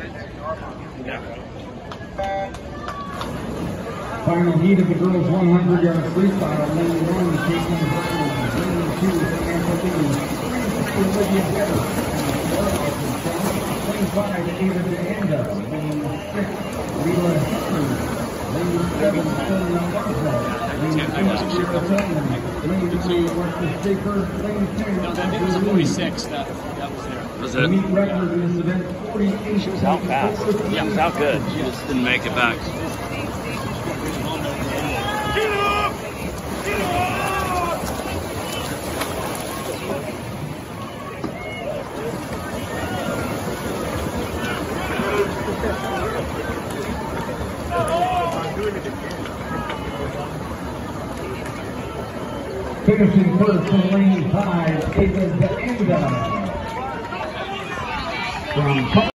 Final heat of the girls' 100-yard freestyle. Lane 1, Caitlin Brown. Lane 2, Samantha Lee. Olivia Weber. Lane 5, Ava DeAnda. Lane 6, Leela Hickory. Lane 7, Sonia Barza. Lane 8, Sarah Tillman. Lane 3, Weston Shaker. Lane 10, No, that was 46. That was there. Was the it? meet record in this event, 48. She was out fast. Yeah, it was out good. She just didn't make it back. Get up! Get up! Finishing first in lane 5, Ava DeAnda. From